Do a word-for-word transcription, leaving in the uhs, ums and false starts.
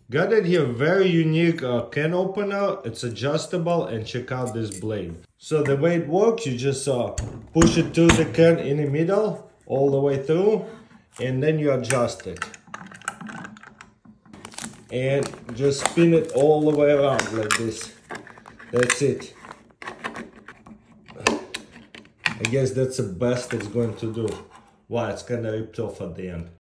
Got it here, very unique uh, can opener. It's adjustable, and check out this blade. So the way it works, you just uh, push it to the can in the middle, all the way through, and then you adjust it. And just spin it all the way around like this. That's it. I guess that's the best it's going to do. Wow, it's kind of ripped off at the end.